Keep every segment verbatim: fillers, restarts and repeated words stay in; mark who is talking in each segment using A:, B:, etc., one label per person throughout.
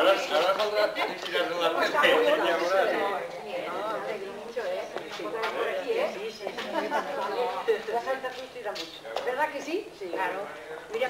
A: Ara caldrà tirar-ne la red.
B: La Santa Cruz tira mucho. ¿Verdad que sí? Sí. Claro. Mira.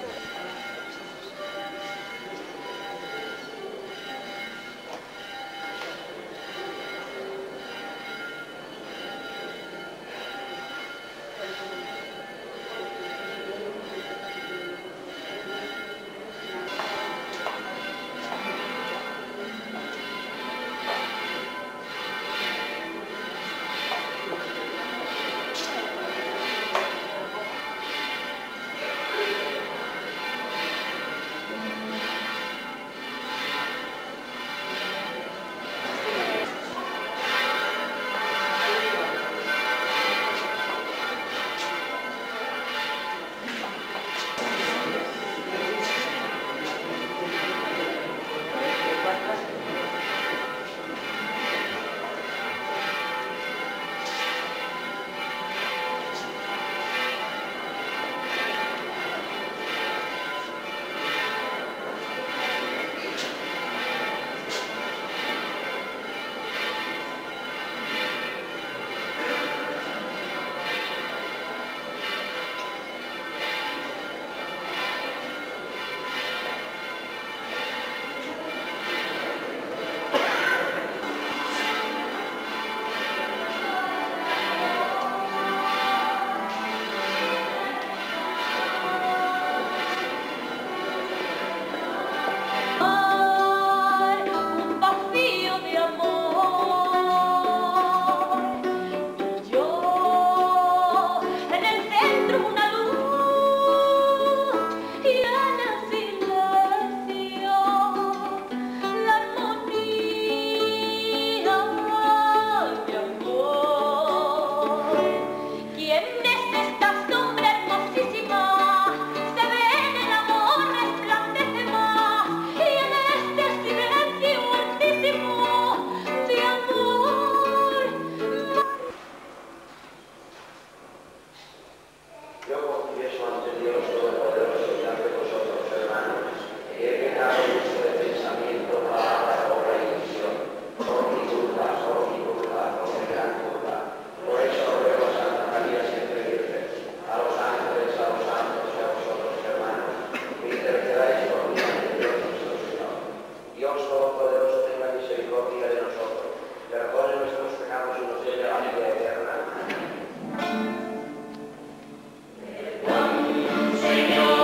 C: Señor.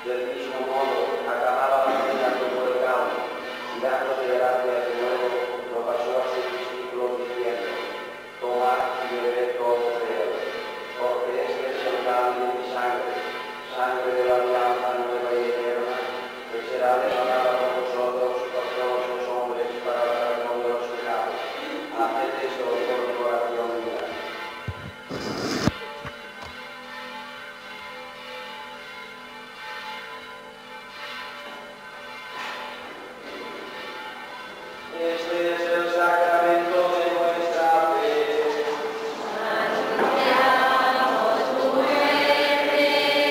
C: Del mismo modo, acababa la vida como el campo, y dando de gracias de nuevo, lo pasó a sus discípulos diciendo: tomad y bebed todos de él, porque este es el pan de mi sangre, sangre de la alianza nueva y eterna, que será derramada por vosotros, por todos los hombres, para la perdón de los pecados. Haced esto por mi oración mía. Este es el sacramento de nuestra fe.
D: Anunciamos tu muerte,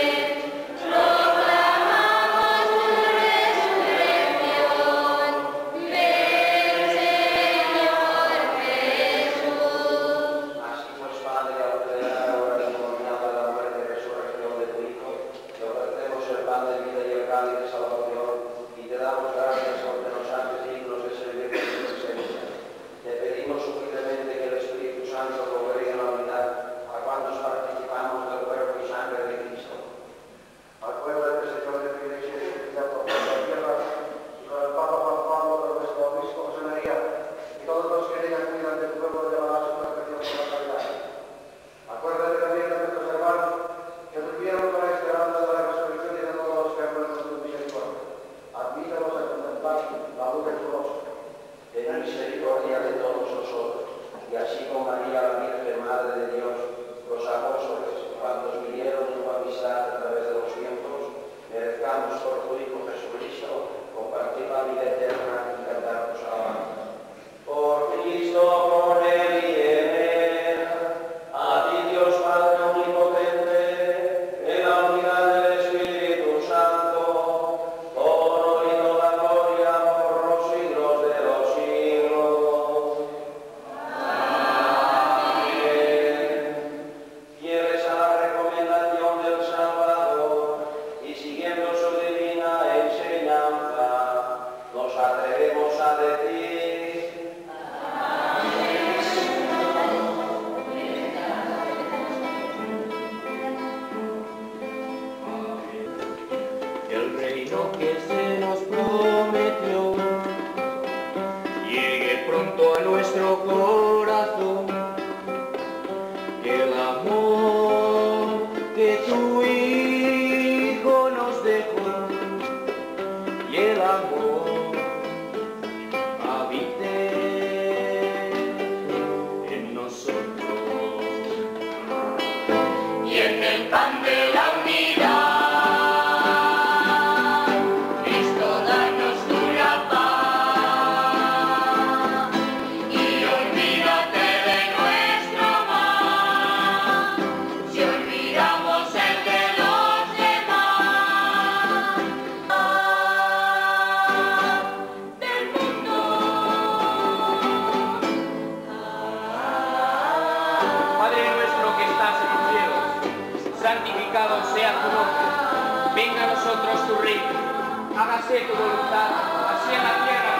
D: proclamamos tu resurrección. Ven, Señor Jesús.
C: Así pues, Padre, al crear ahora y memorial de la muerte y resurrección de tu Hijo, te ofrecemos el pan de vida y el cáliz de salvación, y te damos gracias porque nos haces dignos de servir en tu presencia. Te pedimos humildemente que el Espíritu Santo congregue en la unidad a cuantos participamos del cuerpo y sangre de Cristo. Acuérdate, Señor, de tu iglesia y por la tierra, y con el Papa Juan Pablo, con nuestro obispo José María, y todos los que digan cuidan de tu pueblo de la su perfección y la caridad. Acuérdate también de nuestros hermanos que durmieron con la esperanza de la resurrección y de todos los que acuerdan de tu misericordia. Admítanos a contemplar la luz de tu rostro. Ten misericordia de todos nosotros, y así con María, la Virgen Madre de Dios, los apóstoles, cuantos vinieron en tu amistad a través de los tiempos, merezcamos por tu Hijo Jesucristo compartir la vida eterna y cantar tus alabanzas. Por Cristo, por él y en él, a ti Dios Padre omnipotente, en la unidad del Espíritu Santo, honor y toda gloria por los siglos de los siglos. Amén. Fieles a la recomendación del Salvador y siguiendo su divina enseñanza, nos atrevemos a decir:
A: El reino que se nos prometió llegue pronto a nuestro corazón. Que el amor que tu Hijo nos dejó y el amor habite en nosotros.
D: Y en el pan de la unidad, Cristo, danos tú la paz, y olvídate de nuestro mal, si olvidamos el de los demás, del mundo.
A: Padre nuestro que estás en los cielos, santificado sea tu nombre. Venga a nosotros tu reino. Hágase tu voluntad, así en la tierra